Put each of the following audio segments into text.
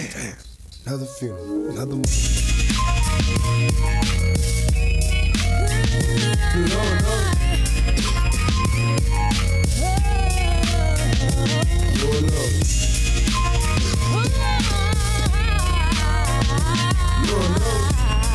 Damn. Another funeral, another one. Lord knows. Lord knows. Lord knows.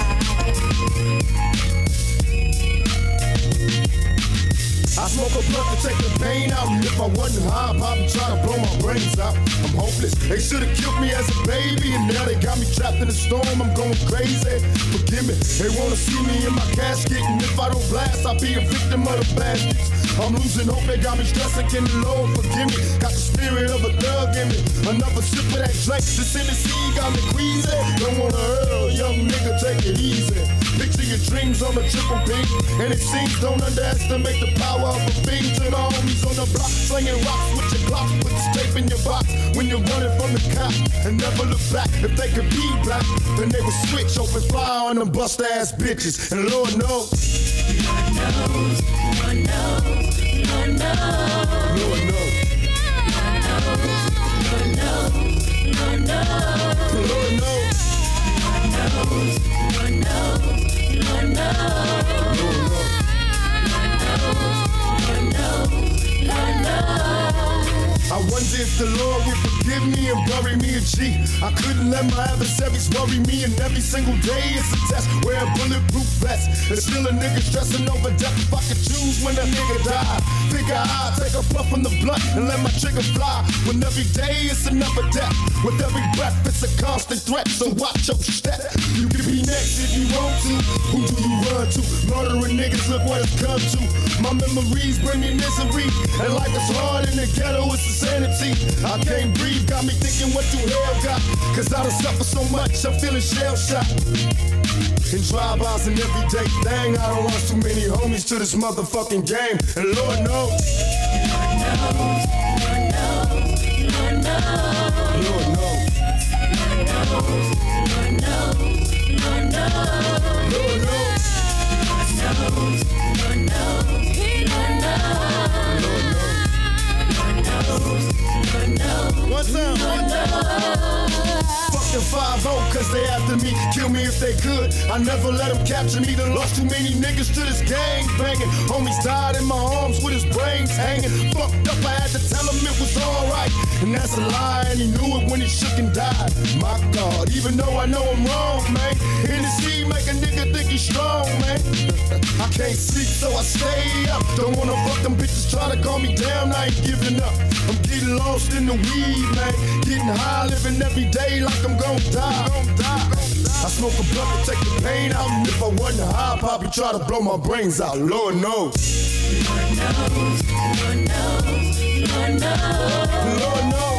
I smoke a blunt to take the pain out, and if I wasn't high, I'd probably try to blow my brains out. I'm hopeless. They should have killed me as a baby, and now they got me trapped in the storm. I'm going crazy. Forgive me. They wanna see me in my casket, and if I don't blast, I'll be a victim of the bastards. I'm losing hope. They got me stressing. Can the Lord forgive me? Got the spirit of a thug in me. Another sip of that drink. This Tennessee got me queasy. Don't wanna hurl, young nigga, take it easy. Picture your dreams on a triple B, and it seems don't underestimate the power of a fiend. To the homies on the block, slinging rocks with your Glock, put the tape in your box when you're running from the cop, and never look back. If they could be black, then they would switch, open fire on them bust ass bitches. And Lord knows, Lord knows, Lord knows, Lord knows, Lord knows, Lord knows, Lord knows, Lord knows, Lord knows, Lord knows, Lord knows, Lord knows, Lord knows. I wonder if the Lord will forgive me and bury me a G. I couldn't let my adversaries worry me, and every single day it's a test. Wear a bulletproof vest. There's still a nigga stressing over death. If I could choose when a nigga die, figure I'll take a puff from the blunt and let my trigger fly. When every day it's another death. With every breath it's a constant threat, so watch your step. You can be next if you want to. Who do you run to? Murdering niggas, look what it's come to. My memories bring me misery, and life is hard in the ghetto, it's insanity. I can't breathe, got me thinking what you hell got. Cause I done suffer so much, I'm feeling shell-shocked. In drive-bys and everyday thing, I done lost too many homies to this motherfucking game. And Lord knows, Lord knows, Lord knows, Lord knows, Lord knows, Lord knows, Lord knows, Lord knows, Lord knows, Lord knows, Lord knows, Lord knows. What's up? Fuck the 5-0, cause they after me. Kill me if they could. I never let them capture me. Done lost too many niggas to this gang banging. Homies died in my arms with his brains hanging. Fucked up, I had to tell him it was alright. And that's a lie, and he knew it when he shook and died. My God, even though I know I'm wrong, man. Hennessy make a nigga think he's strong, man. I can't sleep, so I stay up. Don't wanna fuck them bitches, try to calm me down, I ain't giving up. I'm getting lost in the weed, man. Getting high, living every day like I'm gon' die. I smoke a blunt to take the pain out, and if I wasn't high, I'd probably try to blow my brains out. Lord knows. Lord knows, Lord knows, Lord knows. Lord knows.